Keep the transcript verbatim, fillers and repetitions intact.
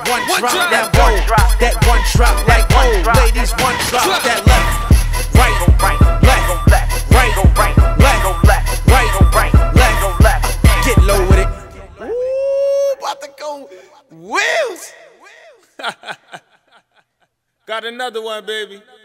one drop, now go. That one drop, like oh, ladies, one drop, that left, right, left, right, left, right, left. Get low with it. Ooh, about to go wheels. Got another one, baby.